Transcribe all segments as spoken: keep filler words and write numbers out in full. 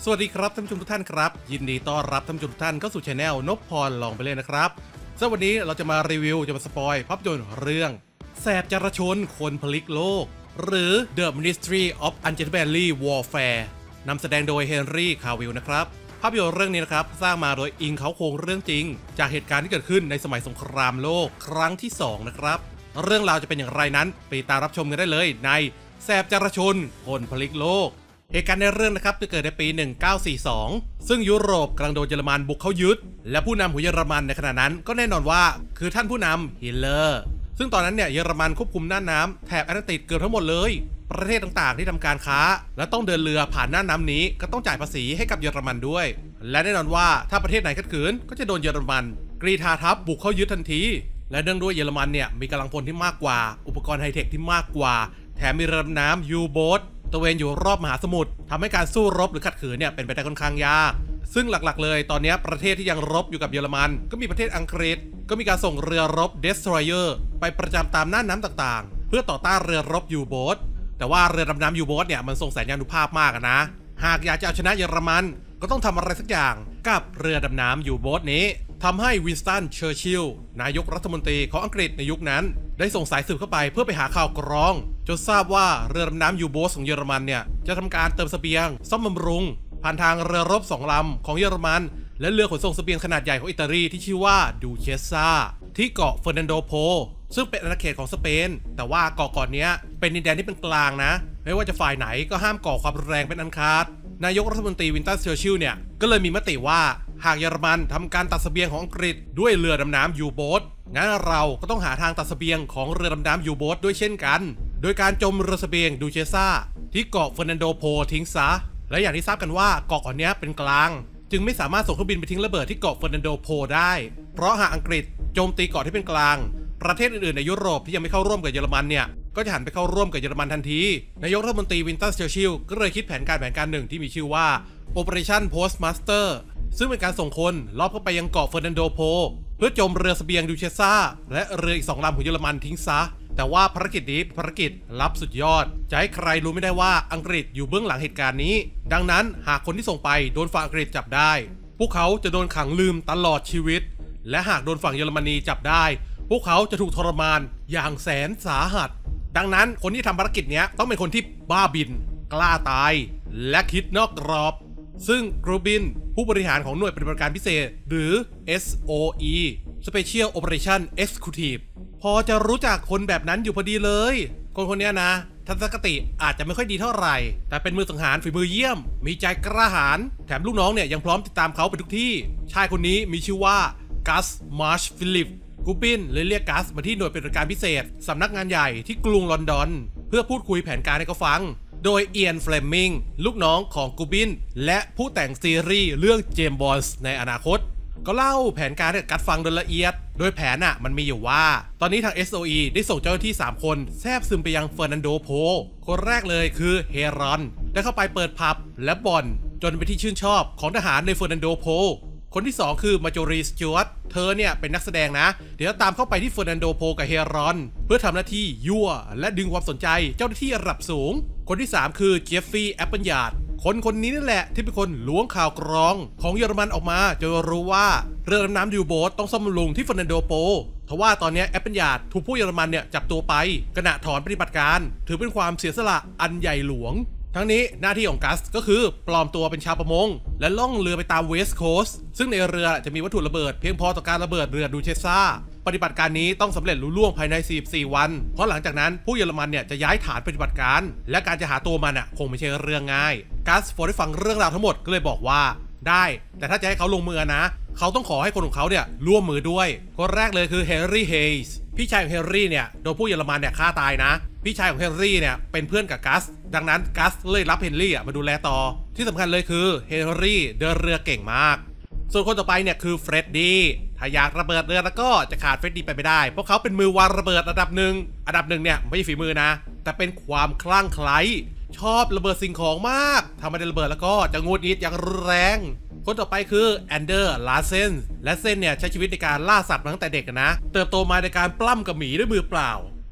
สวัสดีครับท่านผู้ชมทุกท่านครับยินดีต้อนรับท่านผู้ชมทุกท่านเข้าสู่ช anel นพพรลองไปเลยนะครับสำหรับวันนี้เราจะมารีวิวจะมาสปอยภาพยนตร์เรื่องแสบจรชนคนพลิกโลกหรือ The Ministry of Ungentlely Warfare นำแสดงโดยเฮนรี่คาวิลนะครับภาพยนตร์เรื่องนี้นะครับสร้างมาโดยอิงเขาโครงเรื่องจริงจากเหตุการณ์ที่เกิดขึ้นในสมัยสงครามโลกครั้งที่สองนะครับเรื่องราวจะเป็นอย่างไรนั้นไปตามรับชมกันได้เลยในแสบจรชนคนพลิกโลกเหตุการณ์ในเรื่องนะครับจะเกิดในปีหนึ่งเก้าสี่สองซึ่งยุโรปกำลังโดนเยอรมันบุกเข้ายึดและผู้นำของเยอรมันในขณะนั้นก็แน่นอนว่าคือท่านผู้นำฮิตเลอร์ซึ่งตอนนั้นเนี่ยเยอรมันควบคุมน่านน้ำแถบแอตแลนติกเกือบทั้งหมดเลยประเทศต่างๆที่ทำการค้าและต้องเดินเรือผ่านน่านน้ำนี้ก็ต้องจ่ายภาษีให้กับเยอรมันด้วยและแน่นอนว่าถ้าประเทศไหนขัดขืนก็จะโดนเยอรมันกรีธาทัพบุกเข้ายึดทันทีและเนื่องด้วยเยอรมันเนี่ยมีกำลังพลที่มากกว่าอุปกรณ์ไฮเทคที่มากกว่าแถมมีเรือดำน้ำยูโบ๊ทตระเวนอยู่รอบมหาสมุทรทำให้การสู้รบหรือขัดขืนเนี่ยเป็นไปได้ค่อนข้างยากซึ่งหลักๆเลยตอนนี้ประเทศที่ยังรบอยู่กับเยอรมันก็มีประเทศอังกฤษก็มีการส่งเรือรบ Destroyer ไปประจำตามน่านน้ำต่างๆเพื่อต่อต้านเรือรบยูโบ๊ทแต่ว่าเรือดำน้ำยูโบ๊ทเนี่ยมันทรงแสนยานุภาพมากนะหากอยากจะเอาชนะเยอรมันก็ต้องทำอะไรสักอย่างกับเรือดำน้ำยูโบ๊ทนี้ทำให้วินสตันเชอร์ชิลล์นายกรัฐมนตรีของอังกฤษในยุคนั้นได้ส่งสายสืบเข้าไปเพื่อไปหาข่าวกรองจนทราบว่าเรือดำน้ำยูโบ๊ทของเยอรมันเนี่ยจะทำการเติมเสบียงซ่อมบำรุงผ่านทางเรือรบสองลำของเยอรมันและเรือขนส่งเสบียงขนาดใหญ่ของอิตาลีที่ชื่อว่าดูเชสซาที่เกาะเฟอร์นันโดโพซึ่งเป็นอาณาเขตของสเปนแต่ว่าเกาะก่อนนี้เป็นดินแดนที่เป็นกลางนะไม่ว่าจะฝ่ายไหนก็ห้ามก่อความรุนแรงเป็นอันขาดนายกรัฐมนตรีวินสตันเชอร์ชิลล์เนี่ยก็เลยมีมติว่าหากเยอรมันทำการตัดเสบียงของอังกฤษด้วยเรือดำน้ำยูโบ๊ทงั้นเราก็ต้องหาทางตัดเสบียงของเรือดำน้ำยูโบ๊ทด้วยเช่นกันโดยการจมเรือเสบียงดูเชซ่าที่เกาะเฟอร์นันโดโพทิ้งซะและอย่างที่ทราบกันว่าเกาะก่อนนี้เป็นกลางจึงไม่สามารถส่งเครื่องบินไปทิ้งระเบิดที่เกาะเฟอร์นันโดโพได้เพราะหากอังกฤษโจมตีเกาะที่เป็นกลางประเทศอื่นๆในยุโรปที่ยังไม่เข้าร่วมกับเยอรมันเนี่ยก็จะหันไปเข้าร่วมกับเยอรมันทันทีนายกรัฐมนตรีวินสตันเชอร์ชิลล์ก็เลยคิดแผนการแผนการหนึ่งที่มีชื่อว่า Operation Postmaster ซึ่งเป็นการส่งคนลอบเข้าไปยังเกาะเฟอร์นันโดโพเพื่อโจมเรือเสบียงดูเชซ่าและเรืออีกสองลำของเยอรมันทิ้งซะแต่ว่าภารกิจนี้ภารกิจลับสุดยอดจะให้ใครรู้ไม่ได้ว่าอังกฤษอยู่เบื้องหลังเหตุการณ์นี้ดังนั้นหากคนที่ส่งไปโดนฝั่งอังกฤษจับได้พวกเขาจะโดนขังลืมตลอดชีวิตและหากโดนฝั่งเยอรมนีจับได้พวกเขาจะถูกทรมานอย่างแสนสาหัสดังนั้นคนที่ทำภารกิจนี้ต้องเป็นคนที่บ้าบินกล้าตายและคิดนอกกรอบซึ่งกรูบินผู้บริหารของหน่วยปฏิบัติการพิเศษหรือ เอส โอ อี Special Operation Executive พอจะรู้จักคนแบบนั้นอยู่พอดีเลยคนคนนี้นะทัศนคติอาจจะไม่ค่อยดีเท่าไหร่แต่เป็นมือสังหารฝีมือเยี่ยมมีใจกล้าหาญแถมลูกน้องเนี่ยยังพร้อมติดตามเขาไปทุกที่ชายคนนี้มีชื่อว่ากัสมาร์ชฟิลิปกูปินเลยเรียกกัสมาที่หน่วยปฏิบัติการพิเศษสำนักงานใหญ่ที่กรุงลอนดอนเพื่อพูดคุยแผนการให้เขาฟังโดยเอียนเฟลมมิงลูกน้องของกูบินและผู้แต่งซีรีส์เรื่องเจมส์บอนด์ในอนาคตก็เล่าแผนการให้กัสฟังโดยละเอียดโดยแผนอ่ะมันมีอยู่ว่าตอนนี้ทาง เอส โอ อี ได้ส่งเจ้าหน้าที่สามคนแทรกซึมไปยังเฟอร์นันโดโพคนแรกเลยคือเฮรอนได้เข้าไปเปิดผับและบ่อนจนเป็นที่ชื่นชอบของทหารในเฟอร์นันโดโพคนที่สองคือมาโจรีสจวตเธอเนี่ยเป็นนักแสดงนะเดี๋ยวตามเข้าไปที่เฟอร์นันโดโพกับเฮรอนเพื่อทำหน้าที่ยั่วและดึงความสนใจเจ้าหน้าที่ระดับสูงคนที่สามคือเจฟฟี่แอปเปิลยาร์ดคนคนนี้นั่นแหละที่เป็นคนล้วงข่าวกรองของเยอรมันออกมาจนรู้ว่าเรือดำน้ำยูโบ๊ทต้องซ่อมบำรุงที่เฟอร์นันโดโพทว่าตอนนี้แอปเปิลยาร์ดถูกผู้เยอรมันเนี่ยจับตัวไปขณะถอนปฏิบัติการถือเป็นความเสียสละอันใหญ่หลวงทั้งนี้หน้าที่ของกัสก็คือปลอมตัวเป็นชาวประมงและล่องเรือไปตามเวสต์โคสต์ซึ่งในเรือจะมีวัตถุระเบิดเพียงพอต่อการระเบิดเรือดูเชซ่าปฏิบัติการนี้ต้องสำเร็จลุล่วงภายในสี่สิบสี่วันเพราะหลังจากนั้นผู้เยอรมันเนี่ยจะย้ายฐานปฏิบัติการและการจะหาตัวมันอ่ะคงไม่ใช่เรื่องง่ายกัสพอได้ฟังเรื่องราวทั้งหมดก็เลยบอกว่าได้แต่ถ้าจะให้เขาลงมือนะเขาต้องขอให้คนของเขาเนี่ยร่วมมือด้วยคนแรกเลยคือเฮนรี่เฮย์ส์พี่ชายของเฮนรี่เนี่ยโดนผู้เยอรมันเนี่ยฆ่าตายนะพี่ชายของเฮนรี่เนี่ยเป็นเพื่อนกับกัสดังนั้นกัสเลยรับเฮนรี่มาดูแลต่อที่สำคัญเลยคือเฮนรี่เดินเรือเก่งมากส่วนคนต่อไปเนี่ยคือเฟร็ดดี้ถ้าอยากระเบิดเรือแล้วก็จะขาดเฟร็ดดี้ไปไม่ได้เพราะเขาเป็นมือวางระเบิดระดับหนึ่งอันดับหนึ่งเนี่ยไม่ใช่ฝีมือนะแต่เป็นความคลั่งไคล้ชอบระเบิดสิ่งของมากถ้าไม่ได้ระเบิดแล้วก็จะงุดหงิดอย่างรุนแรงคนต่อไปคือแอนเดอร์ลาเซนและเซนเนี่ยใช้ชีวิตในการล่าสัตว์มาตั้งแต่เด็กนะเติบโตมาในการปล้ำกับหมีด้วยมือเปล่า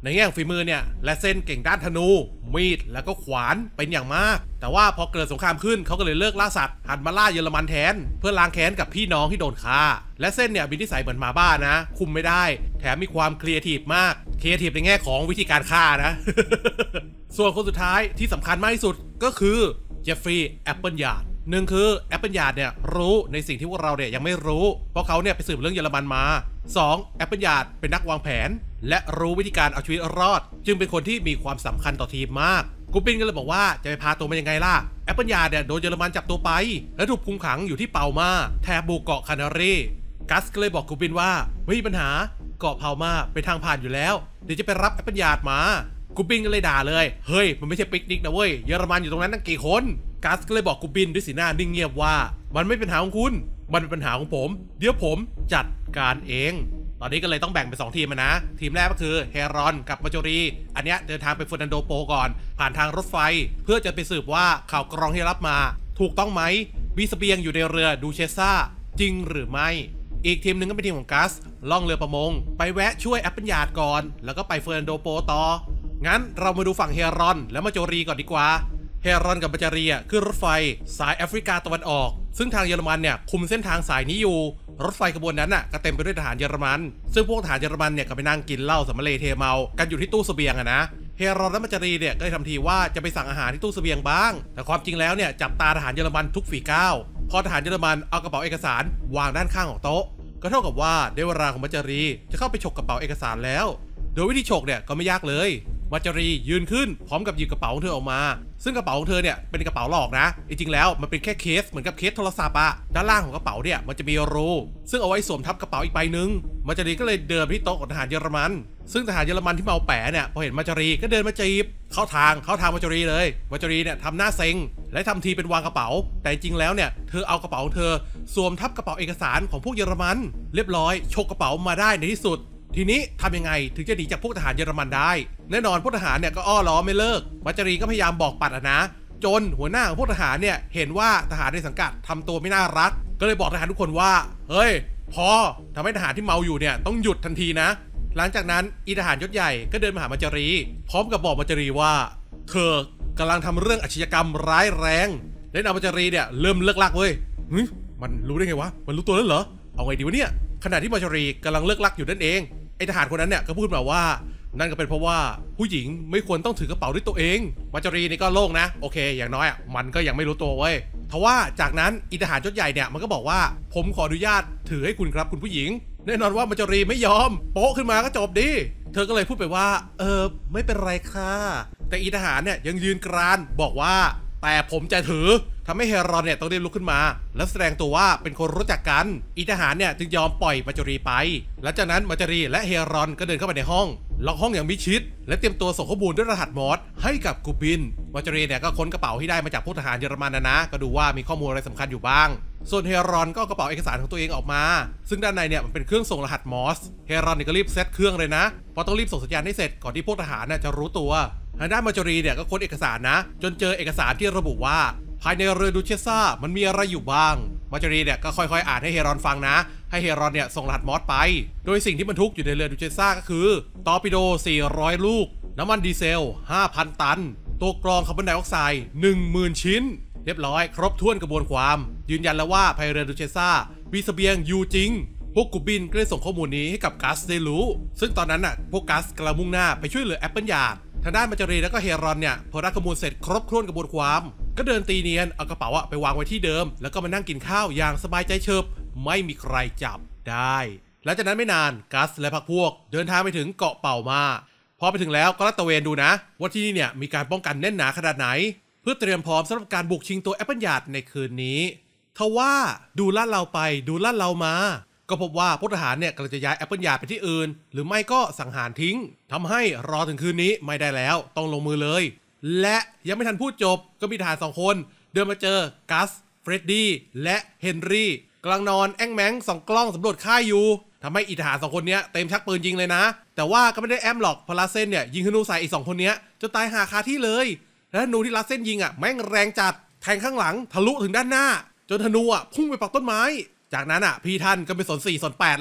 ในแง่ฝีมือเนี่ยและเส้นเก่งด้านธนูมีดแล้วก็ขวานเป็นอย่างมากแต่ว่าพอเกิดสงครามขึ้นเขาก็เลยเลิกล่าสัตว์หันมาล่าเยอรมันแทนเพื่อล้างแค้นกับพี่น้องที่โดนฆ่าและเส้นเนี่ยมีนิสัยเหมือนหมาบ้านะคุมไม่ได้แถมมีความครีเอทีฟมากครีเอทีฟในแง่ของวิธีการฆ่านะ ส่วนคนสุดท้ายที่สำคัญมากที่สุดก็คือเจฟฟรีย์แอปเปิลยาร์ดหนึ่งคือแอปเปิลยาร์ดเนี่ยรู้ในสิ่งที่พวกเราเนี่ยยังไม่รู้เพราะเขาเนี่ยไปสืบเรื่องเยอรมันมาสองแอปเปิลยาร์ดเป็นนักวางแผนและรู้วิธีการเอาชีวิตรอดจึงเป็นคนที่มีความสำคัญต่อทีมมากกูปินก็เลยบอกว่าจะไปพาตัวมันยังไงล่ะแอปเปิลยาร์ดเนี่ยโดนเยอรมันจับตัวไปและถูกคุมขังอยู่ที่เปามาแถบบุกเกาะคานารีกัสก็เลยบอกกูปินว่าไม่มีปัญหาเกาะเปามาเป็นทางผ่านอยู่แล้วเดี๋ยวจะไปรับแอปเปิลยาร์ดมากูปินก็เลยด่าเลยเฮ้ยมันไม่ใช่ปิกนิกนะเว้ยเยอรมันอยู่ตรงนั้นตั้งกี่คนกัสก็เลยบอกกูปินด้วยสีหน้านิ่งเงียบว่ามันไม่เป็นปัญหาของคุณมันเป็นปัญหาของผมเดี๋ยวผมจัดการเองตอนนี้ก็เลยต้องแบ่งเป็นสองทีมนะทีมแรกก็คือเฮรอนกับมาจอรีอันเนี้ยเดินทางไปเฟอร์นันโดโปก่อนผ่านทางรถไฟเพื่อจะไปสืบว่าข่าวกรองที่รับมาถูกต้องไหมมีเสบียงอยู่ในเรือดูเชซ่าจริงหรือไม่อีกทีมหนึ่งก็เป็นทีมของกัสล่องเรือประมงไปแวะช่วยแอปเปิลยาร์ดก่อนแล้วก็ไปเฟอร์นันโดโปต่องั้นเรามาดูฝั่งเฮรอนและมาจอรีก่อนดีกว่าเฮรอนกับมาจารีคือรถไฟสายแอฟริกาตะวันออกซึ่งทางเยอรมันเนี่ยคุมเส้นทางสายนี้อยู่รถไฟขบวนนั้นน่ะก็เต็มไปด้วยทหารเยอรมันซึ่งพวกทหารเยอรมันเนี่ยก็ไปนั่งกินเหล้าสำเร็จเทเมากันอยู่ที่ตู้เสบียงอะนะเฮรอนและมาจารีเนี่ยก็เลยทำทีว่าจะไปสั่งอาหารที่ตู้เสบียงบ้างแต่ความจริงแล้วเนี่ยจับตาทหารเยอรมันทุกฝีก้าวพอทหารเยอรมันเอากระเป๋าเอกสารวางด้านข้างของโต๊ะก็เท่ากับว่าได้เวลาของมาจารีจะเข้าไปฉกกระเป๋าเอกสารแล้วโดยวิธีฉกเนี่ยก็ไม่ยากเลยมาจารียืนขึ้นพร้อมกับหยิบกระเป๋าของเธอออกมาซึ่งกระเป๋าของเธอเนี่ยเป็นกระเป๋าหลอกนะจริงๆแล้วมันเป็นแค่เคสเหมือนกับเคสโทรศัพท์อะด้านล่างของกระเป๋าเนี่ยมันจะมีรูซึ่งเอาไว้สวมทับกระเป๋าอีกใบหนึ่งมาจารีก็เลยเดินไปที่โต๊ะของทหารเยอรมันซึ่งทหารเยอรมันที่เมาแปะเนี่ยพอเห็นมาจารีก็เดินมาจีบเข้าทางเข้าทางมาจารีเลยมาจารีเนี่ยทำหน้าเซ็งและทำทีเป็นวางกระเป๋าแต่จริงแล้วเนี่ยเธอเอากระเป๋าของเธอสวมทับกระเป๋าเอกสารของพวกเยอรมันเรียบร้อยฉกกระเป๋ามาได้ในที่สุดทีนี้ทำยังไงถึงจะหนีจากพวกทหารเยอรมันได้แน่นอนพวกทหารเนี่ยก็อ้อล้อไม่เลิกมาจารีก็พยายามบอกปัดนะจนหัวหน้าของพวกทหารเนี่ยเห็นว่าทหารในสังกัดทำตัวไม่น่ารักก็เลยบอกทหารทุกคนว่าเฮ้ยพอทำให้ทหารที่เมาอยู่เนี่ยต้องหยุดทันทีนะหลังจากนั้นอีทหารยศใหญ่ก็เดินมาหามาจารีพร้อมกับบอกมาจารีว่าเธอกำลังทำเรื่องอาชญากรรมร้ายแรงและนามาจารีเนี่ยเริ่มเลิกลักเว้ยมันรู้ได้ไงวะมันรู้ตัวแล้วเหรอเอาไงดีวะเนี่ยขณะที่มาจารีกำลังเลิกลักอยู่นั่นเองไอทหารคนนั้นเนี่ยก็พูดมาว่านั่นก็เป็นเพราะว่าผู้หญิงไม่ควรต้องถือกระเป๋าด้วยตัวเองมาจารีนี่ก็โล่งนะโอเคอย่างน้อยอ่ะมันก็ยังไม่รู้ตัวเว้ยทว่าจากนั้นอีทหารยศใหญ่เนี่ยมันก็บอกว่าผมขออนุญาตถือให้คุณครับคุณผู้หญิงแน่นอนว่ามาจารีไม่ยอมโป๊ะขึ้นมาก็จบดิเธอก็เลยพูดไปว่าเออไม่เป็นไรค่ะแต่อีทหารเนี่ยยังยืนกรานบอกว่าแต่ผมจะถือทำให้เฮรอนเนี่ยต้องรีบลุกขึ้นมาและแสดงตัวว่าเป็นคนรู้จักกันอีทหารเนี่ยจึงยอมปล่อยมาจารีไปหลังจากนั้นมาจารีและเฮรอนก็เดินเข้าไปในห้องล็อกห้องอย่างมิดชิดและเตรียมตัวส่งข้อมูลด้วยรหัสมอสให้กับกูบินมาจารีเนี่ยก็ค้นกระเป๋าที่ได้มาจากพวกทหารเยอรมันนะนะก็ดูว่ามีข้อมูลอะไรสำคัญอยู่บ้างส่วนเฮรอนก็กระเป๋าเอกสารของตัวเองออกมาซึ่งด้านในเนี่ยมันเป็นเครื่องส่งรหัสมอสเฮรอนเนี่ยก็รีบเซตเครื่องเลยนะเพราะต้องรีบส่งสัญญาณให้เสร็จก่อนที่พวกทหารเนี่ยจะรู้ตัวทางด้านมาจารีเนี่ยก็ค้นเอกสารนะจนเจอเอกสารที่ระบุว่าภายในเรือดูเชซ่ามันมีอะไรอยู่บ้างมาจารีเนี่ยก็ค่อยๆอ่านให้เฮรอนฟังนะให้เฮรอนเนี่ยส่งรหัสมอสไปโดยสิ่งที่บรรทุกอยู่ในเรือดูเชซ่าก็คือตอร์ปิโดสี่ร้อยลูกน้ำมันดีเซล ห้าพัน ตันตัวกรองคาร์บอนไดออกไซด์ หนึ่งหมื่น ชิ้นเรียบร้อยครบถ้วนกระบวนความยืนยันแล้วว่าภายในเรือดูเชซ่ามีเสบียงอยู่จริงพวกกูบินก็ได้ส่งข้อมูลนี้ให้กับกัสได้รู้ซึ่งตอนนั้นน่ะพวกกัสกำลังมุ่งหน้าไปช่วยเหลือแอปเปิลยาร์ดทางด้านมาจารีแล้วก็เฮรอนเนี่ยพอได้ข้อมูลเสร็จครบถ้วนกระบวนความก็เดินตีเนียนเอากระเป๋าอะไปวางไว้ที่เดิมแล้วก็มานั่งกินข้าวอย่างสบายใจเฉิบไม่มีใครจับได้หลังจากนั้นไม่นานกัสและพรรคพวกเดินทางไปถึงเกาะเป่ามาพอไปถึงแล้วก็ลาดตระเวนดูนะว่าที่นี่เนี่ยมีการป้องกันแน่นหนาขนาดไหนเพื่อเตรียมพร้อมสำหรับการบุกชิงตัวแอปเปิลยาร์ดในคืนนี้ทว่าดูลาดเราไปดูลาดเรามาก็พบว่าพวกทหารเนี่ยกำลังจะย้ายแอปเปิลยาร์ดไปที่อื่นหรือไม่ก็สังหารทิ้งทำให้รอถึงคืนนี้ไม่ได้แล้วต้องลงมือเลยและยังไม่ทันพูดจบก็มีทหารสองคนเดินมาเจอกัสเฟรดดี้และเฮนรี่กำลังนอนแอ้งแมงส่องกล้องสำรวจค่ายอยู่ทำให้อีทหารสองคนนี้เต็มชักปืนยิงเลยนะแต่ว่าก็ไม่ได้แอมหรอกเพราะลาเซนเนี่ยยิงธนูใส่อีกสองคนนี้จนตายหาคาที่เลยและธนูที่ลาเซนยิงอ่ะแม่งแรงจัดแทงข้างหลังทะลุถึงด้านหน้าจนธนูอ่ะพุ่งไปปักต้นไม้จากนั้นอ่ะพี่ท่านก็ไปสนสี่สนแปดแล้ว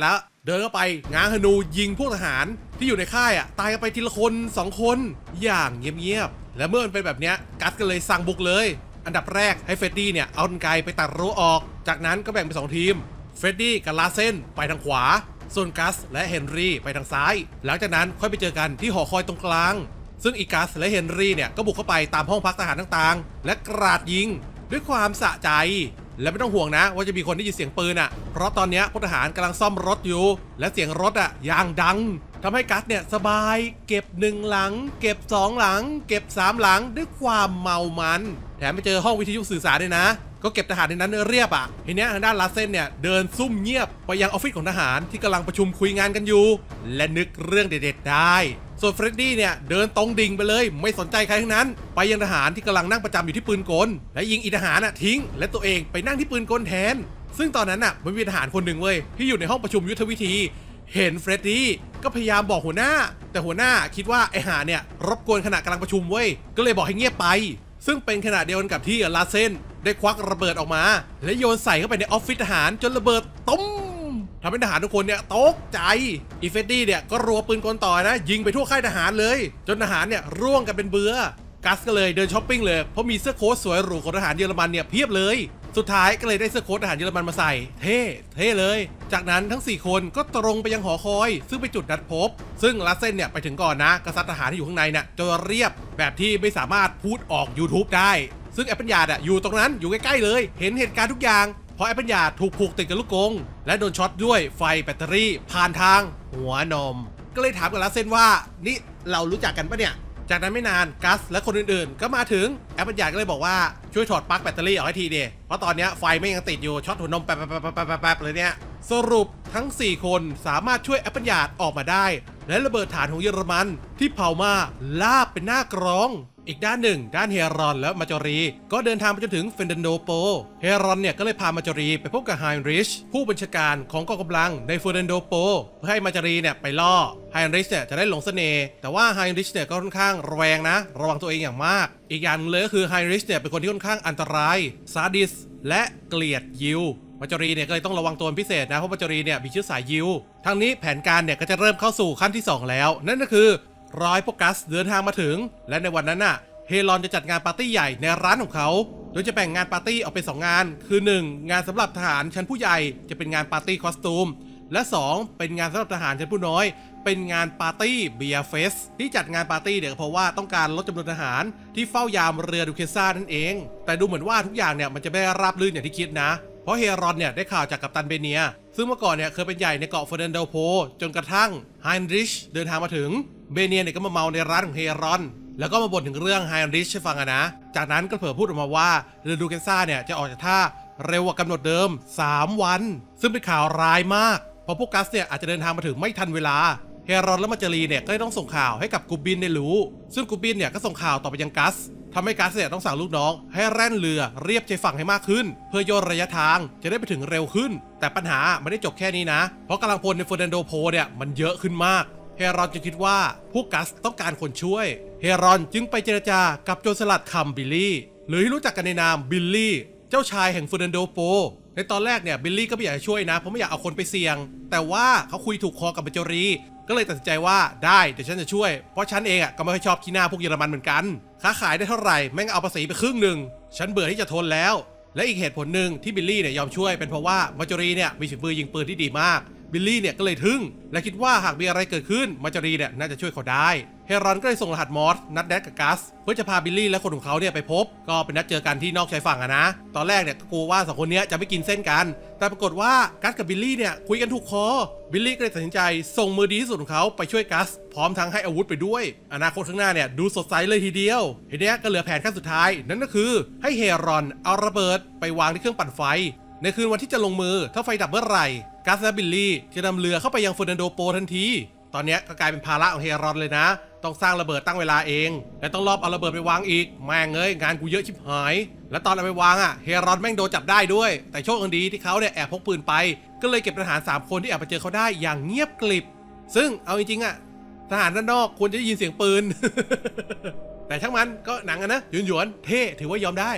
เดินเข้าไปง้างธนูยิงพวกทหารที่อยู่ในค่ายอ่ะตายกันไปทีละคนสองคนอย่างเงียบๆและเมื่อมันเป็นแบบเนี้ยกัสก็เลยสั่งบุกเลยอันดับแรกให้เฟรดดี้เนี่ยเอากรรไกรไปตัดรั้วออกจากนั้นก็แบ่งเป็นสองทีมเฟรดดี้กับลาเซนไปทางขวาส่วนกัสและเฮนรี่ไปทางซ้ายหลังจากนั้นค่อยไปเจอกันที่หอคอยตรงกลางซึ่งอีกัสและเฮนรี่เนี่ยก็บุกเข้าไปตามห้องพักทหารต่างๆและกราดยิงด้วยความสะใจและไม่ต้องห่วงนะว่าจะมีคนได้ยินเสียงปืนอ่ะเพราะตอนนี้พลทหารกำลังซ่อมรถอยู่และเสียงรถอ่ะยางดังทำให้กัสเนี่ยสบายเก็บหนึ่งหลังเก็บสองหลังเก็บสามหลังด้วยความเมามันแถมไปเจอห้องวิทยุสื่อสารด้วยนะก็เก็บทหารในนั้นเรียบอ่ะทีนี้ทางด้านลาเซนเนี่ยเดินซุ่มเงียบไปยังออฟฟิศของทหารที่กำลังประชุมคุยงานกันอยู่และนึกเรื่องเด็ดๆได้ส่วนเฟรดดี้เนี่ยเดินตรงดิ่งไปเลยไม่สนใจใครทั้งนั้นไปยังทหารที่กำลังนั่งประจำอยู่ที่ปืนกลและยิงอีทหารอ่ะทิ้งและตัวเองไปนั่งที่ปืนกลแทนซึ่งตอนนั้นอ่ะมันมีทหารคนหนึ่งเว้ยที่อยู่ในห้องประชุมยุทธวิธีเห็นเฟรดดี้ก็พยายามบอกหัวหน้าแต่หัวหน้าคิดว่าไอหาเนี่ยรบกวนขณะกำลังประชุมเว้ยก็เลยบอกให้เงียบไปซึ่งเป็นขณะเดียวกันกับที่ลาเซนได้ควักระเบิดออกมาและโยนใส่เข้าไปในออฟฟิศทหารจนระเบิดตุ้มทำให้ทหารทุกคนเนี่ยตกใจอีเฟดดี้เนี่ยก็รัวปืนกลต่อนะยิงไปทั่วค่ายทหารเลยจนทหารเนี่ยร่วงกันเป็นเบื่อกัสก็เลยเดินช้อปปิ้งเลยเพราะมีเสื้อโค้ทสวยหรูของทหารเยอรมันเนี่ยเพียบเลยสุดท้ายก็เลยได้เสื้อโค้ททหารเยอรมันมาใส่เท่เท่เลยจากนั้นทั้งสี่คนก็ตรงไปยังหอคอยซึ่งเป็นจุดนัดพบซึ่งลาเซนเนี่ยไปถึงก่อนนะกษัตริย์ทหารที่อยู่ข้างในเนี่ยจนเรียบแบบที่ไม่สามารถพูดออก ยูทูบ ได้ซึ่งแอปเปิลยาร์ดอ่ะอยู่ตรงนั้นอยู่ใกล้ๆเลยเห็นเหตุการณ์ทุกอย่างเพราะแอปเปิลยาร์ดถูกผูกติดกับลูกกรงและโดนช็อตด้วยไฟแบตเตอรี่ผ่านทางหัวนมก็เลยถามกับลาเซนว่านี่เรารู้จักกันปะเนี่ยจากนั้นไม่นานกัสและคนอื่นๆก็มาถึงแอปเปิลยาร์ดก็เลยบอกว่าช่วยถอดปลั๊กแบตเตอรี่ออกให้ทีเดียเพราะตอนนี้ไฟไม่ยังติดอยู่ช็อตหัวนมแป๊บๆๆๆๆเลยเนี่ยสรุปทั้งสี่คนสามารถช่วยแอปเปิลยาร์ดออกมาได้และระเบิดฐานของเยอรมันที่เผามาลาบเป็นหน้ากรองอีกด้านหนึ่งด้านเฮรอนและมาจอรีก็เดินทางไปจนถึงเฟนเดนโดโปเฮรอนเนี่ยก็เลยพามาจอรีไปพบกับไฮนริชผู้บัญชาการของกองกำลังในเฟนเดนโดโปเพื่อให้มาจอรีเนี่ยไปล่อไฮนริชเนี่ยจะได้หลงเสน่ห์แต่ว่าไฮนริชเนี่ยก็ค่อนข้างระแวงนะระวังตัวเองอย่างมากอีกอย่างเลยก็คือไฮนริชเนี่ยเป็นคนที่ค่อนข้างอันตรายซาดิสและเกลียดยิวมาจอรีเนี่ยก็เลยต้องระวังตัวเป็นพิเศษนะเพราะมาจอรีเนี่ยมีเชื้อสายยิวทางนี้แผนการเนี่ยก็จะเริ่มเข้าสู่ขั้นที่สองแล้วนั่นก็คือรอให้พวกกัสเดินทางมาถึงและในวันนั้นน่ะเฮรอนจะจัดงานปาร์ตี้ใหญ่ในร้านของเขาโดยจะแบ่งงานปาร์ตี้ออกเป็นสองงานคือหนึ่งงานสำหรับทหารชั้นผู้ใหญ่จะเป็นงานปาร์ตี้คอสตูมและสองเป็นงานสำหรับทหารชั้นผู้น้อยเป็นงานปาร์ตี้เบียร์เฟสที่จัดงานปาร์ตี้เนี่ยเพราะว่าต้องการลดจำนวนทหารที่เฝ้ายามเรือดูเคซ่านั่นเองแต่ดูเหมือนว่าทุกอย่างเนี่ยมันจะไม่ราบรื่นอย่างที่คิดนะเพราะเฮรอนเนี่ยได้ข่าวจากกัปตันเบเนียซึ่งเมื่อก่อนเนี่ยเคยเป็นใหญ่ในเกาะเฟอร์นันโดโพจนกระทั่งไฮนริชเดินทางมาถึงเบเนียเนี่ยก็มาเมาในร้านของเฮรอนแล้วก็มาบ่นถึงเรื่องไฮนริชให้ฟังนะจากนั้นก็เผยพูดออกมาว่าเรือดูเคซ่าเนี่ยจะออกจากท่าเร็วกว่ากำหนดเดิมสามวันซึ่งเป็นข่าวร้ายมากเพราะพวกกัสเนี่ยอาจจะเดินทางมาถึงไม่ทันเวลาเฮรอนและมาจารีเนี่ยก็เลยต้องส่งข่าวให้กับกูบินได้รู้ซึ่งกูบินเนี่ยก็ส่งข่าวต่อไปยังกัสทำให้กัสเนี่ยต้องสั่งลูกน้องให้แล่นเรือเรียบชายฝั่งให้มากขึ้นเพื่อย่นระยะทางจะได้ไปถึงเร็วขึ้นแต่ปัญหาไม่ได้จบแค่นี้นะเพราะกำลังพลในเฟอร์นันโดโพเนี่ยมันเยอะขึ้นมากเฮรอนจึงคิดว่าพวกกัสต้องการคนช่วยเฮรอนจึงไปเจรจากับโจรสลัดคัมบิลลี่หรือที่รู้จักกันในนามบิลลี่เจ้าชายแห่งเฟอร์นันโดโปในตอนแรกเนี่ยบิลลี่ก็ไม่อยากจะช่วยนะเพราะไม่อยากเอาคนไปเสี่ยงแต่ว่าเขาคุยถูกคอกับมาจอรีก็เลยตัดสินใจว่าได้เดี๋ยวฉันจะช่วยเพราะฉันเองอ่ะก็ไม่ค่อยชอบขี้หน้าพวกเยอรมันเหมือนกันค้าขายได้เท่าไหร่แม่งเอาภาษีไปครึ่งหนึ่งฉันเบื่อที่จะทนแล้วและอีกเหตุผลหนึ่งที่บิลลี่เนี่ยยอมช่วยเป็นเพราะว่ามาจอรีเนี่ยมีฝีมือยิงปืนที่ดีมากบิลลี่เนี่ยก็เลยทึ่งและคิดว่าหากมีอะไรเกิดขึ้นมาจอรีเนี่ยน่าจะช่วยเขาได้เฮรอนก็เลยส่งรหัสมอสนัดแดดกับกัสเพื่อจะพาบิลลี่และคนของเขาเนี่ยไปพบก็เป็นนัดเจอกันที่นอกชายฝั่งอะนะตอนแรกเนี่ยก็กลัวว่าสองคนนี้จะไม่กินเส้นกันแต่ปรากฏว่ากัสกับบิลลี่เนี่ยคุยกันถูกคอบิลลี่ก็เลยตัดสินใจส่งมือดีที่สุดของเขาไปช่วยกัสพร้อมทั้งให้อาวุธไปด้วยอนาคตข้างหน้าเนี่ยดูสดใสเลยทีเดียวทีนี้ก็เหลือแผนขั้นสุดท้ายนั่นก็คือให้เฮรอนเอาระเบิดไปวางที่เครื่องปั่นไฟในคืนวันที่จะลงมือถ้าไฟดับเมื่อไหร่กัสและบิลลี่จะนำเรือเข้าไปยังเฟอร์นันโดโปทันทีตอนนี้ก็กลายเป็นภาระของเฮรอนเลยนะต้องสร้างระเบิดตั้งเวลาเองและต้องรอบเอาระเบิดไปวางอีกแม่งเอ้ยงานกูเยอะชิบหายและตอนเอาไปวางอ่ะเฮรอนแม่งโดนจับได้ด้วยแต่โชคดีที่เขาเนี่ยแอบพกปืนไปก็เลยเก็บทหารสามคนที่แอบไปเจอเขาได้อย่างเงียบกริบซึ่งเอาจริงๆอ่ะทหารด้านนอกควรจะได้ยินเสียงปืน แต่ช่างมันก็หนังอะนะหยวนๆเท่ถือว่ายอมได้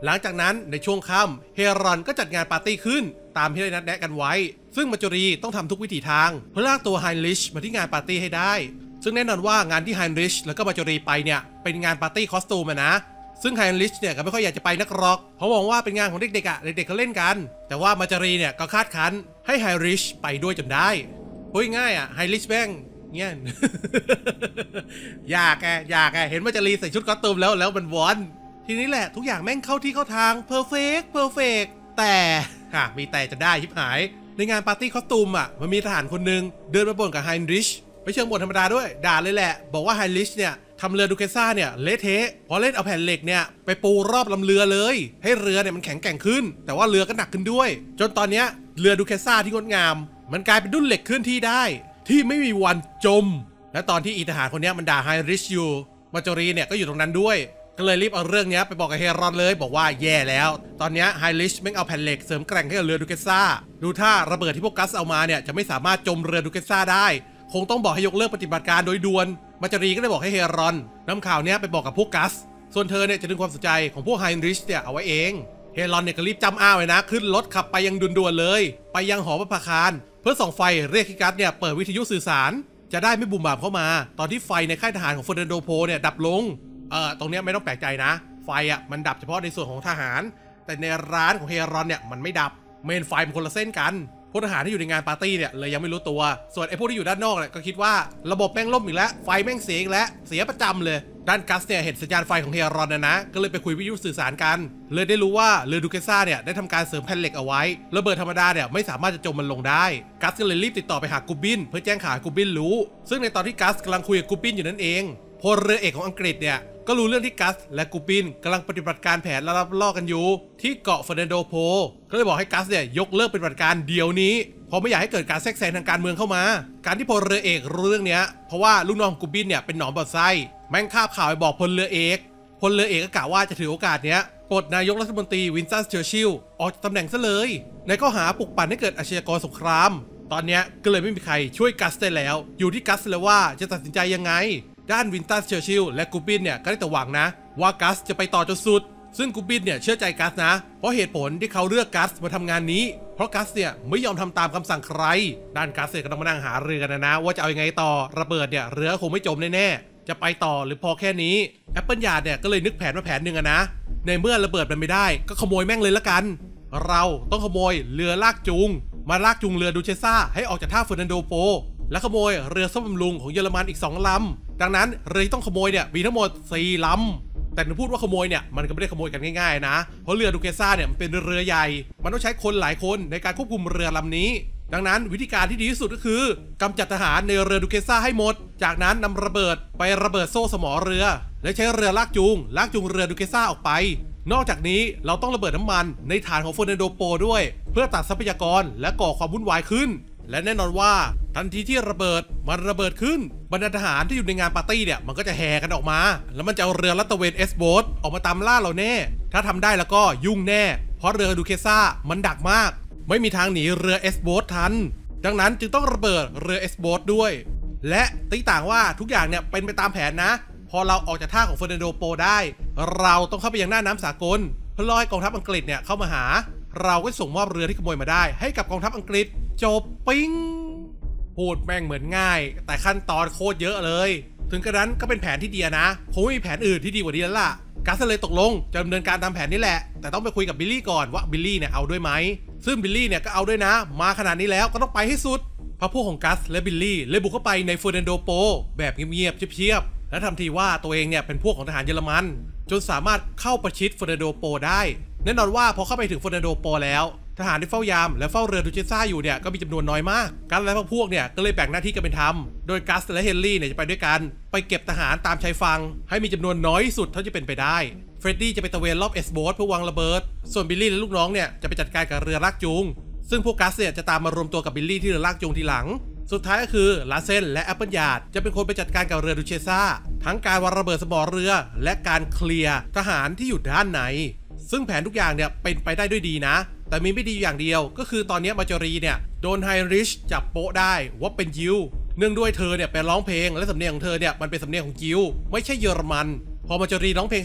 หลังจากนั้นในช่วงค่ำเฮรอนก็จัดงานปาร์ตี้ขึ้นตามที่ได้นัดแนะกันไว้ซึ่งมาจอรีต้องทำทุกวิถีทางเพื่อลากตัวไฮริชมาที่งานปาร์ตี้ให้ได้ซึ่งแน่นอนว่างานที่ไฮริชแล้วก็มาจอรีไปเนี่ยเป็นงานปาร์ตี้คอสตูมนะซึ่งไฮริชเนี่ยก็ไม่ค่อยอยากจะไปนักหรอกเพราะมองว่าเป็นงานของเด็กๆอ่ะเด็กๆก็เล่นกันแต่ว่ามาจอรีเนี่ยก็คาดคั้นให้ไฮริชไปด้วยจนได้พูดง่ายอ่ะไฮริชแม่งเงี้ย อยากแกอยากแกเห็นมาจารีใส่ชุดคอสตูมแล้วแล้วมันวอนทีนี้แหละทุกอย่างแม่งเข้าที่เข้าทางเพอร์เฟกต์เพอร์เฟกต์แต่ฮะมีแต่จะได้ชิบหายในงานปาร์ตี้คอสตูมอ่ะมันมีทหารคนหนึ่งเดินมาบ่นกับไฮริชไม่เชิงบ่นธรรมดาด้วยด่าเลยแหละบอกว่าไฮริชเนี่ยทำเรือดูเคซ่าเนี่ยเละเทะพอเล่นเอาแผ่นเหล็กเนี่ยไปปูรอบลำเรือเลยให้เรือเนี่ยมันแข็งแกร่งขึ้นแต่ว่าเรือก็หนักขึ้นด้วยจนตอนเนี้ยเรือดูเคซ่าที่งดงามมันกลายเป็นดุ้นเหล็กเคลื่อนที่ได้ที่ไม่มีวันจมและตอนที่อีทหารคนนี้มันด่าไฮริชอยู่มาจอรีเนี่ยก็อยู่ตรงนั้นด้วยก็เลยรีบเอาเรื่องนี้ไปบอกกับเฮรอนเลยบอกว่าแย่แล้วตอนนี้ไฮริชแม่งเอาแผ่นเหล็กเสริมแกร่งให้กับเรือดูเคซ่าดูท่าระเบิดที่พวกกัสเอามาเนี่ยจะไม่สามารถจมเรือดูเคซ่าได้คงต้องบอกให้ยกเลิกปฏิบัติการโดยด่วนมาจอรีก็ได้บอกให้เฮรอนนำข่าวนี้ไปบอกกับพวกกัสส่วนเธอเนี่ยจะดึงความสนใจของพวกไฮริชเนี่ยเอาไว้เองเฮรอนเนี่ยก็รีบจำอ้าวเลยนะขึ้นรถขับไปยังด่วนๆเลยไปยังหอประภาคารเพื่อส่องไฟเรียกให้กัสเนี่ยเปิดวิทยุสื่อสารจะได้ไม่บุ่มบ่ามเข้ามาตอนที่ไฟในค่ายทหารของเฟอร์นันโดโพเนี่ยดับลงเออตรงนี้ไม่ต้องแปลกใจนะไฟอ่ะมันดับเฉพาะในส่วนของทหารแต่ในร้านของเฮรอนเนี่ยมันไม่ดับเมนไฟมันคนละเส้นกันพวกทหารที่อยู่ในงานปาร์ตี้เนี่ยเลยยังไม่รู้ตัวส่วนไอ้พวกที่อยู่ด้านนอกเนี่ยก็คิดว่าระบบแม่งล่มอีกแล้วไฟแม่งเสียอีกแล้วเสียประจำเลยด้านกัสเนี่ยเห็นสัญญาณไฟของเฮรอนนะนะก็เลยไปคุยวิทยุสื่อสารกันเลยได้รู้ว่าเรือดูเคซ่าเนี่ยได้ทำการเสริมแผ่นเหล็กเอาไว้ระเบิดธรรมดาเนี่ยไม่สามารถจะจมมันลงได้กัสก็เลยรีบติดต่อไปหากูบินเพื่อแจ้งข่าวกูบินรู้ซึ่งในตอนที่กัสกำลังคุยกับกูบินอยู่นั่นเองพลเรือเอกของอังกฤษเนี่ยก็รู้เรื่องที่กัสและกูบินกำลังปฏิบัติการแผนลับล่อกันอยู่ที่เกาะเฟอร์นันโดโพก็เลยบอกให้กัสเนี่ยยกเลิกปฏิบัติการเดี๋ยวนี้เพราะไม่อยากให้เกิดการแทรกแซงทางการเมืองเข้ามาการที่พลเรือเอกรู้เรื่องนี้เพราะว่าลูกน้องกูบินเนี่ยเป็นหนอนบอดไส้แม่งคาบข่าวไปบอกพลเรือเอกพลเรือเอกก็กล่าวว่าจะถือโอกาสเนี้ยปลดนายกรัฐมนตรีวินสตัน เชอร์ชิลล์ออกจากตำแหน่งซะเลยในข้อหาปลุกปั่นให้เกิดอาชญากรสงครามตอนนี้ก็เลยไม่มีใครช่วยกัสได้แล้วอยู่ที่กัสแล้วว่าจะตัดสินใจยังไงด้านวินสตัน เชอร์ชิลล์และกูบินเนี่ยก็ได้แต่หวังนะว่ากัสจะไปต่อจนสุดซึ่งกูบินเนี่ยเชื่อใจกัสนะเพราะเหตุผลที่เขาเลือกกัสมาทำงานนี้เพราะกัสเนี่ยไม่ยอมทำตามคำสั่งใครด้านกัสเนี่ยก็ต้องมานั่งหาเรือกันนะนะว่าจะเอายังไงต่อระเบิดเนี่ยเรือคงไม่จมแน่ๆจะไปต่อหรือพอแค่นี้แอปเปิลยาร์ดเนี่ยก็เลยนึกแผนมาแผนหนึ่งนะในเมื่อระเบิดมันไม่ได้ก็ขโมยแม่งเลยละกันเราต้องขโมยเรือลากจูงมาลากจูงเรือดูเชซ่าให้ออกจากท่าเฟอร์นันโดโปและขโมยเรือซ่อมบำรุงของเยอรมันอีกสองลำดังนั้นเรือที่ต้องขโมยเนี่ยมีทั้งหมดสี่ลำแต่ถ้าพูดว่าขโมยเนี่ยมันก็ไม่ได้ขโมยกันง่ายๆนะเพราะเรือดูเกซ่าเนี่ยมันเป็นเรือใหญ่มันต้องใช้คนหลายคนในการควบคุมเรือลำนี้ดังนั้นวิธีการที่ดีที่สุดก็คือกำจัดทหารในเรือดูเกซ่าให้หมดจากนั้นนำระเบิดไประเบิดโซ่สมอเรือและใช้เรือลากจูงลากจูงเรือดูเกซ่าออกไปนอกจากนี้เราต้องระเบิดน้ำมันในฐานของเฟอร์นันโดโปด้วยเพื่อตัดทรัพยากรและก่อความวุ่นวายขึ้นและแน่นอนว่าทันทีที่ระเบิดมันระเบิดขึ้นบรรดาทหารที่อยู่ในงานปาร์ตี้เนี่ยมันก็จะแห่กันออกมาแล้วมันจะเอาเรือลัตเวนเอสโบสออกมาตามล่าเราแน่ถ้าทำได้แล้วก็ยุ่งแน่เพราะเรือดูเคซ่ามันดักมากไม่มีทางหนีเรือเอสโบสทันดังนั้นจึงต้องระเบิดเรือเอสโบสด้วยและตีต่างว่าทุกอย่างเนี่ยเป็นไปตามแผนนะพอเราออกจากท่าของเฟอร์นันโดโปได้เราต้องเข้าไปยังหน้าน้ำสากลเพื่อรอให้กองทัพอังกฤษเนี่ยเข้ามาหาเราก็ส่งมอบเรือที่ขโมยมาได้ให้กับกองทัพอังกฤษจบปิ้งพูดแม่งเหมือนง่ายแต่ขั้นตอนโคตรเยอะเลยถึงกระนั้นก็เป็นแผนที่ดีนะคงไม่มีแผนอื่นที่ดีกว่านี้แล้วล่ะกัสเลยตกลงจะดำเนินการตามแผนนี้แหละแต่ต้องไปคุยกับบิลลี่ก่อนว่าบิลลี่เนี่ยเอาด้วยไหมซึ่งบิลลี่เนี่ยก็เอาด้วยนะมาขนาดนี้แล้วก็ต้องไปให้สุดพระพวกของกัสและบิลลี่เลยบุกเข้าไปในเฟอร์นันโดโปแบบเงียบๆเพียบๆและทำทีว่าตัวเองเนี่ยเป็นพวกของทหารเยอรมันจนสามารถเข้าประชิดเฟอร์นันโดโปได้แน่นอนว่าพอเข้าไปถึงเฟอร์นันโดโปแล้วทหารที่เฝ้ายามและเฝ้าเรือดูเชซ่าอยู่เนี่ยก็มีจำนวนน้อยมากกัสและพวกเนี่ยก็เลยแบ่งหน้าที่กันเป็นธรรมโดยกัสและเฮนรี่เนี่ยจะไปด้วยกันไปเก็บทหารตามชายฝั่งให้มีจำนวนน้อยที่สุดเท่าที่เป็นไปได้เฟรดดี้จะไปตระเวนรอบเอสโบสเพื่อวางระเบิดส่วนบิลลี่และลูกน้องเนี่ยจะไปจัดการกับเรือลากจูงซึ่งพวกกัสเนี่ยจะตามมารวมตัวกับบิลลี่ที่เรือลากจูงทีหลังสุดท้ายก็คือลาเซนและแอปเปิลยาร์ดจะเป็นคนไปจัดการกับเรือดูเชซ่าทั้งการวางระเบิดสมอเรือและการเคลียร์ทหารที่อยู่ด้านในซึ่งแผนทุกอย่างเนี่ยเป็นไปได้ด้วยดีนะแต่มีไม่ดีอย่างเดียวก็คือตอนนี้มาจอรีเนี่ยโดนไฮริชจับโป๊ะได้ว่าเป็นยิวเนื่องด้วยเธอเนี่ยไปร้องเพลงและสำเนียงของเธอเนี่ยมันเป็นสำเนียงของยิวไม่ใช่เยอรมันพอมาจอรีร้องเพลงเสร็จไฮ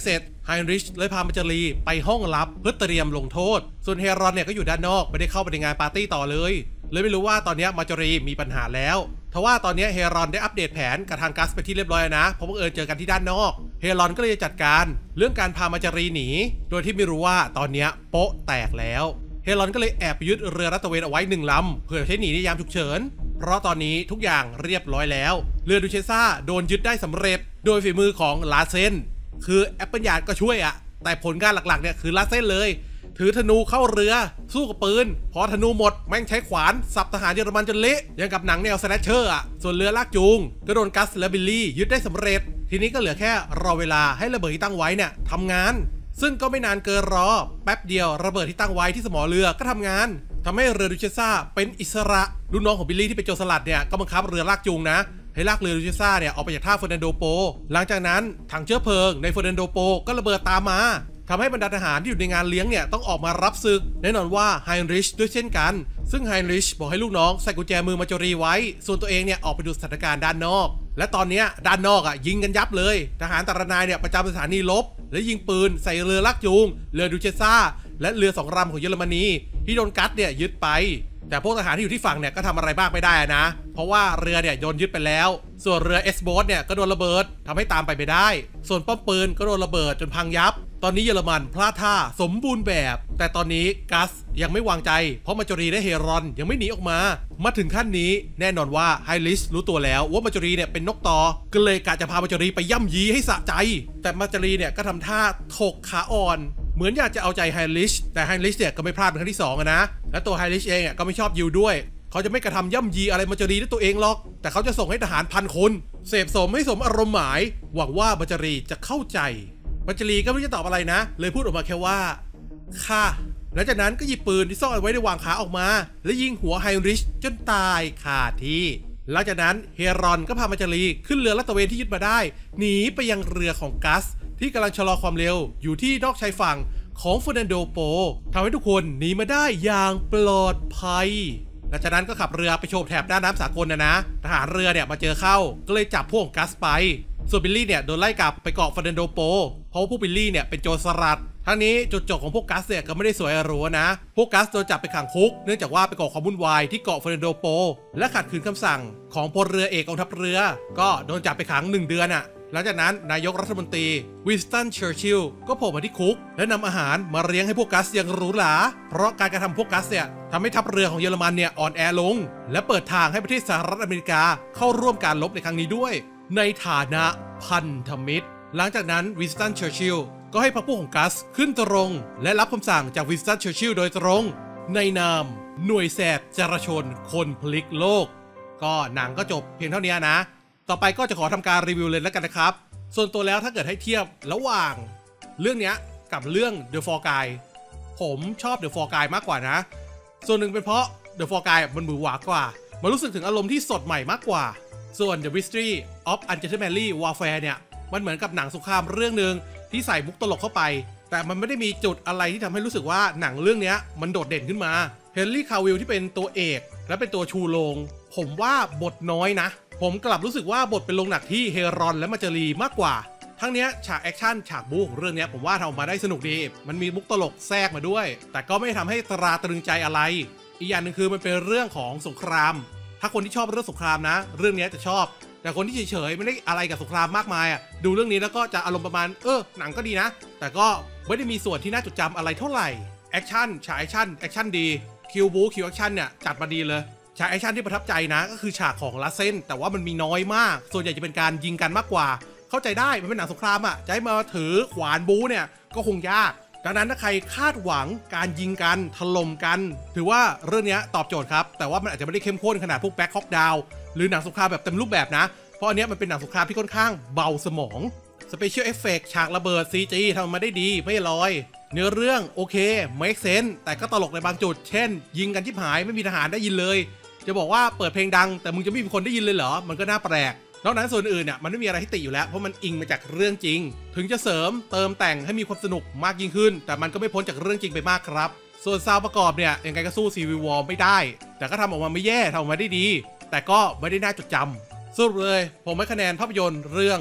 ไฮริชเลยพามาจารีไปห้องลับเพื่อเตรียมลงโทษส่วนเฮรอนเนี่ยก็อยู่ด้านนอกไม่ได้เข้าไปในงานปาร์ตี้ต่อเลยเลยไม่รู้ว่าตอนนี้มาจารีมีปัญหาแล้วทว่าตอนนี้เฮรอนได้อัปเดตแผนกับทางกัสไปที่เรียบร้อยนะเพราะบังเอิญเจอกันที่ด้านนอกเฮรอนก็เลยจัดการเรื่องการพามาจารีหนีโดยที่ไม่รู้ว่าตอนนี้โป๊ะแตกแล้วเฮรอนก็เลยแอบยึดเรือรัตเวนเอาไว้หนึ่งลำเพื่อใช้หนีในยามฉุกเฉินเพราะตอนนี้ทุกอย่างเรียบร้อยแล้วเรือดูเชซ่าโดนยึดได้สำเร็จโดยฝีมือของลาเซนคือแอปเปิลยาร์ดก็ช่วยอะแต่ผลงานหลักๆเนี่ยคือลาเซนเลยถือธนูเข้าเรือสู้กับปืนพอธนูหมดแม่งใช้ขวานสับทหารเยอรมันจนเละยังกับหนังแนวสแลชเชอร์อ่ะส่วนเรือลากจูงก็โดนกัสและบิลลี่ยึดได้สำเร็จทีนี้ก็เหลือแค่รอเวลาให้ระเบิดที่ตั้งไว้เนี่ยทำงานซึ่งก็ไม่นานเกินรอแป๊บเดียวระเบิดที่ตั้งไว้ที่สมอเรือก็ทำงานทำให้เรือดูเชซ่าเป็นอิสระลูกน้องของบิลลี่ที่เป็นโจรสลัดเนี่ยก็บังคับเรือลากจูงนะให้ลากเรือดูเชซ่าเนี่ยออกไปจากท่าเฟอร์นันโดโปหลังจากนั้นถังเชื้อเพลิงในเฟอร์นันโดโปก็ระเบิดตามมาทำให้บรรดาทหารที่อยู่ในงานเลี้ยงเนี่ยต้องออกมารับศึกแน่นอนว่าไฮริชด้วยเช่นกันซึ่งไฮริชบอกให้ลูกน้องใส่กุญแจมือมาจารีไว้ส่วนตัวเองเนี่ยออกไปดูสถานการณ์ด้านนอกและตอนนี้ด้านนอกอ่ะยิงกันยับเลยทหารแต่ละนายเนี่ยประจำสถานีรบและยิงปืนใส่เรือลากจูงเรือดูเชซ่าและเรือสองลำของเยอรมนีที่โดนกัสเนี่ยยึดไปแต่พวกทหารที่อยู่ที่ฝั่งเนี่ยก็ทำอะไรบ้างไม่ได้นะเพราะว่าเรือเนี่ยโดนยึดไปแล้วส่วนเรือเอสโบสเนี่ยก็โดนระเบิดทำให้ตามไปไม่ได้ส่วนป้อมปืนก็โดนระเบิดจนพังยับตอนนี้เยอรมันพลาดท่าสมบูรณ์แบบแต่ตอนนี้กัสยังไม่วางใจเพราะมาจารีและเฮรอนยังไม่หนีออกมามาถึงขั้นนี้แน่นอนว่าไฮริชรู้ตัวแล้วว่ามาจารีเนี่ยเป็นนกต่อก็เลยกะจะพามาจารีไปย่ำยีให้สะใจแต่มาจารีเนี่ยก็ทำท่าถกขาอ่อนเหมือนอยากจะเอาใจไฮริชแต่ไฮริชเนี่ยก็ไม่พลาดเป็นครั้งที่สองนะและตัวไฮริชเองก็ไม่ชอบยิวด้วยเขาจะไม่กระทำย่ำยีอะไรมาจารีด้วยตัวเองหรอกแต่เขาจะส่งให้ทหารพันคนเสพสมให้สมอารมณ์หมายหวังว่ามาจารีจะเข้าใจมาจารีก็ไม่รู้จะตอบอะไรนะเลยพูดออกมาแค่ว่าค่ะหลังจากนั้นก็หยิบปืนที่ซ่อนเอาไว้ในวางขาออกมาและยิงหัวไฮริชจนตายคาที่หลังจากนั้นเฮรอนก็พามาจารีขึ้นเรือลาดตระเวนที่ยึดมาได้หนีไปยังเรือของกัสที่กำลังชะลอความเร็วอยู่ที่นอกชายฝั่งของเฟอร์นันโดโปทำให้ทุกคนหนีมาได้อย่างปลอดภัยหลังจากนั้นก็ขับเรือไปโฉบแถบด้านน้ำสากลนะนะทหารเรือเนี่ยมาเจอเข้าก็เลยจับพวกกัสไปส่วนบิลลี่เนี่ยโดนไล่กลับไปเกาะเฟอร์นันโดโปเพราะว่าพวกบิลลี่เนี่ยเป็นโจรสลัดทั้งนี้จุดจบของพวกกัสเนี่ยก็ไม่ได้สวยหรูนะพวกกัสโดนจับไปขังคุกเนื่องจากว่าไปก่อความวุ่นวายที่เกาะเฟอร์นันโดโปและขัดขืนคำสั่งของพลเรือเอกกองทัพเรือก็โดนจับไปขังหนึ่งเดือนอ่ะหลังจากนั้นนายกรัฐมนตรีวินสตันเชอร์ชิลล์ก็โผล่มาที่คุกและนำอาหารมาเลี้ยงให้พวกกัสอย่างหรูหราเพราะการกระทำพวกกัสเนี่ยทำให้ทัพเรือของเยอรมันเนี่ยอ่อนแอลงและเปิดทางให้ประเทศสหรัฐอเมริกาเข้าร่วมการรบในครั้งนี้ด้วยในฐานะพันธมิตรหลังจากนั้นวินสตันเชอร์ชิลล์ก็ให้พรรคพวกของกัสขึ้นตรงและรับคำสั่งจากวินสตันเชอร์ชิลล์โดยตรงในนามหน่วยแสบจราชนคนพลิกโลกก็หนังก็จบเพียงเท่านี้นะต่อไปก็จะขอทำการรีวิวเลยแล้วกันนะครับส่วนตัวแล้วถ้าเกิดให้เทียบระหว่างเรื่องนี้กับเรื่อง The Fall Guy ผมชอบ The Fall Guy มากกว่านะส่วนหนึ่งเป็นเพราะ The Fall Guy มันหวือหวากว่ามันรู้สึกถึงอารมณ์ที่สดใหม่มากกว่าส่วน The Mystery of Ungentlemanly Warfare เนี่ยมันเหมือนกับหนังสงครามเรื่องนึงที่ใส่มุกตลกเข้าไปแต่มันไม่ได้มีจุดอะไรที่ทำให้รู้สึกว่าหนังเรื่องนี้มันโดดเด่นขึ้นมาเฮนรี่คาวิลที่เป็นตัวเอกและเป็นตัวชูโรงผมว่าบทน้อยนะผมกลับรู้สึกว่าบทเป็นลงหนักที่เฮรอนและมาจารีมากกว่าทั้งนี้ฉากแอคชั่นฉากบู๊ของเรื่องนี้ผมว่าทำออกมาได้สนุกดีมันมีมุกตลกแทรกมาด้วยแต่ก็ไม่ทำให้ตราตรึงใจอะไรอีกอย่างหนึ่งคือมันเป็นเรื่องของสงครามถ้าคนที่ชอบเรื่องสงครามนะเรื่องนี้จะชอบแต่คนที่เฉยๆไม่ได้อะไรกับสงครามมากมายอ่ะดูเรื่องนี้แล้วก็จะอารมณ์ประมาณเออหนังก็ดีนะแต่ก็ไม่ได้มีส่วนที่น่าจดจำอะไรเท่าไหร่แอคชั่นฉากแอคชั่นแอคชั่นดีคิวบู๊คิวแอคชั่นเนี่ยจัดมาดีเลยฉากแอคชั่นที่ประทับใจนะก็คือฉากของลาเซนแต่ว่ามันมีน้อยมากส่วนใหญ่จะเป็นการยิงกันมากกว่าเข้าใจได้มันเป็นหนังสงครามอ่ะจะให้มาถือขวานบู๊เนี่ยก็คงยากดังนั้นถ้าใครคาดหวังการยิงกันถล่มกันถือว่าเรื่องนี้ตอบโจทย์ครับแต่ว่ามันอาจจะไม่ได้เข้มข้นขนาดพวกแบ็คฮอกดาวน์หรือหนังสงครามแบบเต็มรูปแบบนะเพราะอันนี้มันเป็นหนังสงครามที่ค่อนข้างเบาสมองสเปเชียลเอฟเฟกต์ฉากระเบิด ซี จี ทำมาได้ดีไม่ลอยเนื้อเรื่องโอเค make sense แต่ก็ตลกในบางจุดเช่นยิงกันที่หายไม่มีทหารได้ยินเลยจะบอกว่าเปิดเพลงดังแต่มึงจะไม่มีคนได้ยินเลยเหรอมันก็น่าแปลกนอกนั้นส่วนอื่นเนี่ยมันไม่มีอะไรที่ติอยู่แล้วเพราะมันอิงมาจากเรื่องจริงถึงจะเสริมเติมแต่งให้มีความสนุกมากยิ่งขึ้นแต่มันก็ไม่พ้นจากเรื่องจริงไปมากครับส่วนซาวด์ประกอบเนี่ยยังไงก็สู้ Civil War ไม่ได้แต่ก็ทำออกมาไม่แย่ทำออกมาได้ดีแต่ก็ไม่ได้น่าจดจำสรุปเลยผมให้คะแนนภาพยนตร์เรื่อง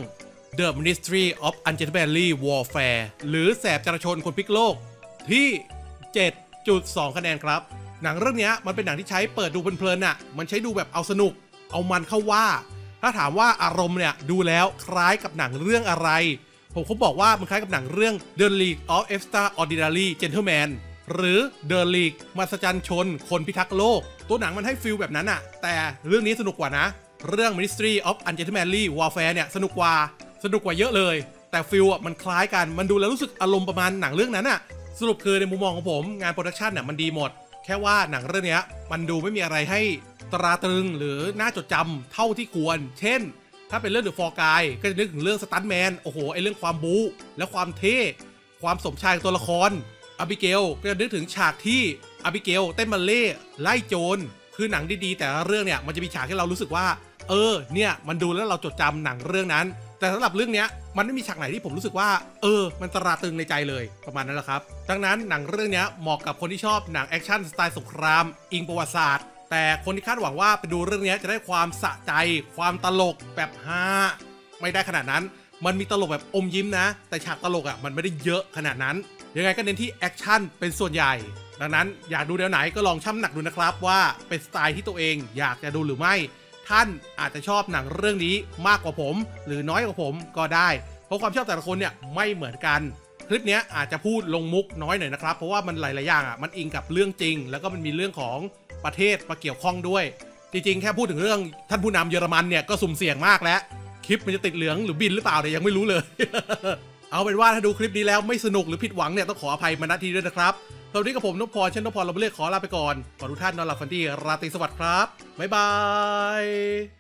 The Ministry of Ungentle Warfare หรือแสบจราชนคนพลิกโลกที่ เจ็ดจุดสอง คะแนนครับหนังเรื่องนี้มันเป็นหนังที่ใช้เปิดดูเพลินๆน่ะมันใช้ดูแบบเอาสนุกเอามันเข้าว่าถ้าถามว่าอารมณ์เนี่ยดูแล้วคล้ายกับหนังเรื่องอะไรผมเขาบอกว่ามันคล้ายกับหนังเรื่อง The League of Extraordinary Gentlemen หรือ The League มหัศจรรย์ชนคนพิทักษ์โลกตัวหนังมันให้ฟีลแบบนั้นอะแต่เรื่องนี้สนุกกว่านะเรื่อง Ministry of Ungentlemanly Warfare เนี่ยสนุกกว่าสนุกกว่าเยอะเลยแต่ฟีลอะมันคล้ายกันมันดูแล้วรู้สึกอารมณ์ประมาณหนังเรื่องนั้นอะสรุปคือในมุมมองของผมงานโปรดักชันเนี่ยมันดีหมดแค่ว่าหนังเรื่องนี้มันดูไม่มีอะไรให้ตราตรึงหรือน่าจดจำเท่าที่ควรเช่นถ้าเป็นเรื่องเดอะฟอร์กายก็จะนึกถึงเรื่องสตันท์แมนโอ้โหไอเรื่องความบู๊และความเท่ความสมชายของตัวละครอาบิเกลก็จะนึกถึงฉากที่อาบิเกลเต้นบัลเล่ไล่โจรคือหนังดีๆแต่ละเรื่องเนี่ยมันจะมีฉากที่เรารู้สึกว่าเออเนี่ยมันดูแล้วเราจดจำหนังเรื่องนั้นแต่สำหรับเรื่องนี้มันไม่มีฉากไหนที่ผมรู้สึกว่าเออมันตราตรึงในใจเลยประมาณนั้นแหละครับดังนั้นหนังเรื่องนี้เหมาะกับคนที่ชอบหนังแอคชั่นสไตล์สงครามอิงประวัติศาสตร์แต่คนที่คาดหวังว่าไปดูเรื่องนี้จะได้ความสะใจความตลกแบบฮาไม่ได้ขนาดนั้นมันมีตลกแบบอมยิ้มนะแต่ฉากตลกอ่ะมันไม่ได้เยอะขนาดนั้นยังไงก็เน้นที่แอคชั่นเป็นส่วนใหญ่ดังนั้นอยากดูแนวไหนก็ลองชั่งหนักดูนะครับว่าเป็นสไตล์ที่ตัวเองอยากจะดูหรือไม่ท่านอาจจะชอบหนังเรื่องนี้มากกว่าผมหรือน้อยกว่าผมก็ได้เพราะความชอบแต่ละคนเนี่ยไม่เหมือนกันคลิปนี้อาจจะพูดลงมุกน้อยหน่อยนะครับเพราะว่ามันหลายๆอย่างอ่ะมันอิงกับเรื่องจริงแล้วก็มันมีเรื่องของประเทศมาเกี่ยวข้องด้วยจริงๆแค่พูดถึงเรื่องท่านผู้นำเยอรมันเนี่ยก็สุ่มเสี่ยงมากแล้วคลิปมันจะติดเหลืองหรือบินหรือเปล่าเนี่ยยังไม่รู้เลย เอาเป็นว่าถ้าดูคลิปนี้แล้วไม่สนุกหรือผิดหวังเนี่ยต้องขออภัยมาณที่ด้วยนะครับสวัสดีกับผมนพพรเช่นนพพรเราไปเรียกขอลาไปก่อนขอทุกท่านนอนหลับฝันดีราตรีสวัสดิ์ครับบ๊ายบาย